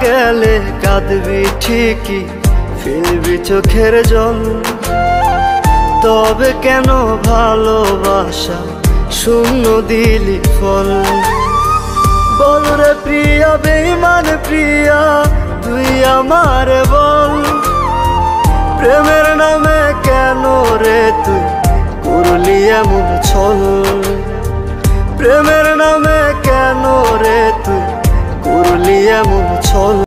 গেলে কাঁদবি ঠিকই, ফেলবি চোখের জল। তবে কেন ভালোবাসা শূন্য দিলি ফল? বল রে প্রিয়া, বেঈমান প্রিয়া, তুই আমার বল। প্রেমের নামে কেন রে তুই করলি এমন ছল? প্রেমের নামে কেন রে তুই করলি এমন ছল?